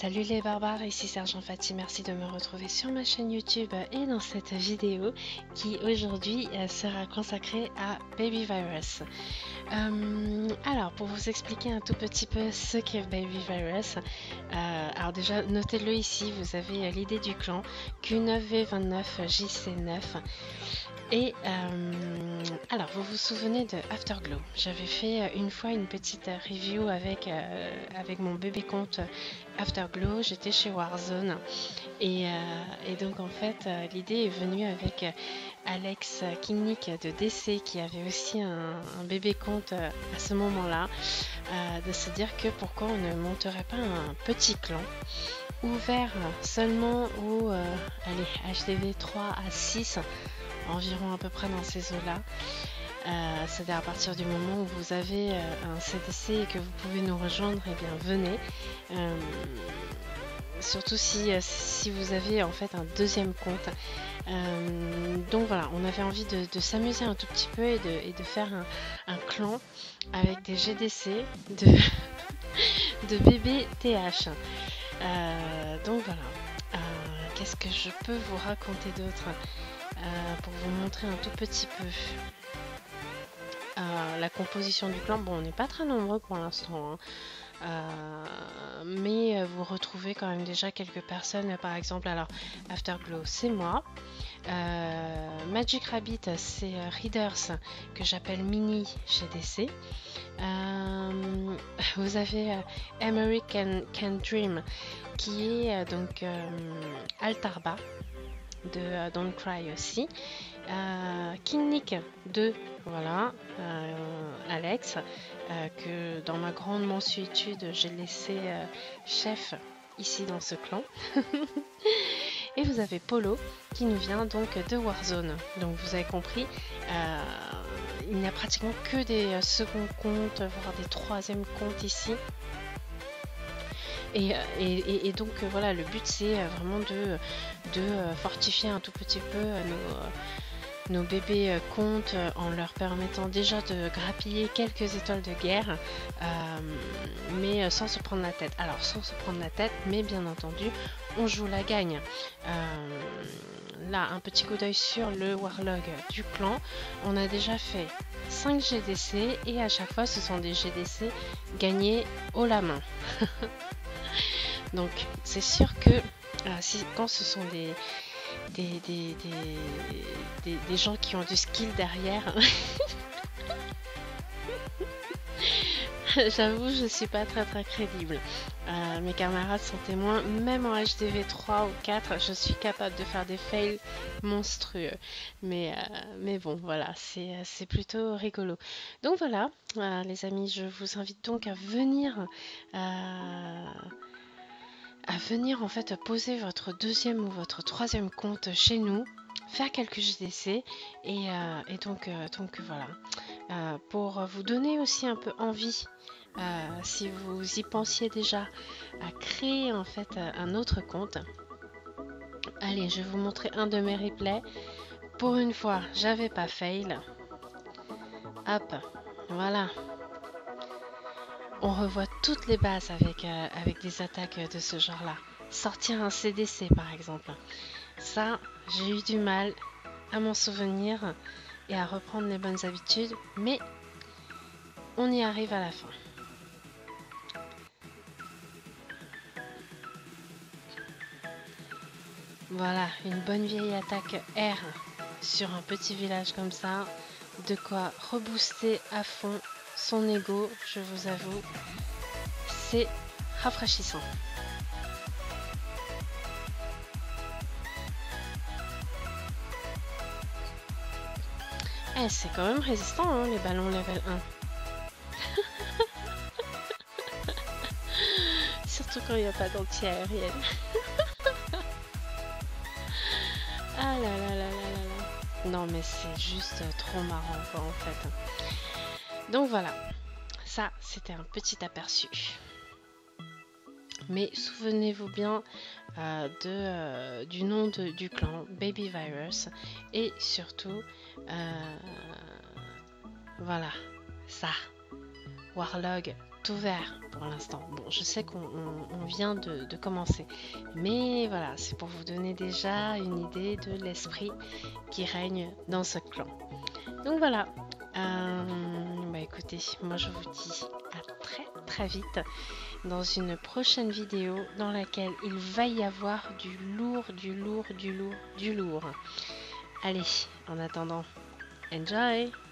Salut les barbares, ici Sergent Fati, merci de me retrouver sur ma chaîne YouTube et dans cette vidéo qui aujourd'hui sera consacrée à Baby Virus. Alors pour vous expliquer un tout petit peu ce qu'est Baby Virus, alors déjà notez-le ici, vous avez l'idée du clan Q9V29JC9 et alors vous vous souvenez de Afterglow. J'avais fait une fois une petite review avec mon bébé compte Afterglow, j'étais chez Warzone et donc en fait l'idée est venue avec Alex Kingnick de DC qui avait aussi un bébé compte à ce moment-là, de se dire que pourquoi on ne monterait pas un petit clan ouvert seulement aux HDV 3 à 6 environ à peu près dans ces eaux-là. C'est-à-dire à partir du moment où vous avez un CDC et que vous pouvez nous rejoindre, et bien venez. Surtout si vous avez en fait un deuxième compte. Donc voilà, on avait envie de s'amuser un tout petit peu et de faire un clan avec des GDC de bébés TH. Donc voilà. Qu'est-ce que je peux vous raconter d'autre pour vous montrer un tout petit peu la composition du clan? Bon, on n'est pas très nombreux pour l'instant, hein. Mais vous retrouvez quand même déjà quelques personnes, par exemple, alors Afterglow c'est moi, Magic Rabbit c'est Readers que j'appelle Mini chez DC, vous avez Emery Can Dream qui est donc Altarba de Don't Cry aussi, King Nick 2, voilà, Alex, que dans ma grande mansuétude j'ai laissé chef ici dans ce clan. Et vous avez Polo qui nous vient donc de Warzone. Donc vous avez compris, il n'y a pratiquement que des seconds comptes, voire des troisièmes comptes ici. Et donc voilà, le but c'est vraiment de fortifier un tout petit peu nos bébés comptes en leur permettant déjà de grappiller quelques étoiles de guerre, mais sans se prendre la tête. Alors sans se prendre la tête, mais bien entendu on joue la gagne. Là un petit coup d'œil sur le Warlog du clan, on a déjà fait 5 GDC et à chaque fois ce sont des GDC gagnés haut la main. Donc c'est sûr que quand ce sont des gens qui ont du skill derrière, j'avoue je suis pas très crédible. Mes camarades sont témoins, même en HDV 3 ou 4 je suis capable de faire des fails monstrueux, mais bon voilà, c'est plutôt rigolo. Donc voilà les amis, je vous invite donc à venir en fait poser votre deuxième ou votre troisième compte chez nous, faire quelques GDC et donc voilà, pour vous donner aussi un peu envie, si vous y pensiez déjà à créer en fait un autre compte. Allez, je vais vous montrer un de mes replays. Pour une fois j'avais pas fail, hop, voilà. On revoit toutes les bases avec des attaques de ce genre-là. Sortir un CDC par exemple. Ça, j'ai eu du mal à m'en souvenir et à reprendre les bonnes habitudes, mais on y arrive à la fin. Voilà, une bonne vieille attaque R sur un petit village comme ça. De quoi rebooster à fond son ego, je vous avoue. C'est rafraîchissant. C'est quand même résistant hein, les ballons level 1. Surtout quand il n'y a pas d'anti-aérienne. Ah là là là là là là. Non mais c'est juste trop marrant quoi en fait. Donc voilà, ça c'était un petit aperçu. Mais souvenez-vous bien du nom du clan Baby Virus et surtout voilà, ça, Warlog tout ouvert pour l'instant. Bon, je sais qu'on vient de commencer, mais voilà, c'est pour vous donner déjà une idée de l'esprit qui règne dans ce clan. Donc voilà, bah écoutez, moi je vous dis à très très vite dans une prochaine vidéo dans laquelle il va y avoir du lourd, du lourd, du lourd, du lourd. Allez, en attendant, enjoy!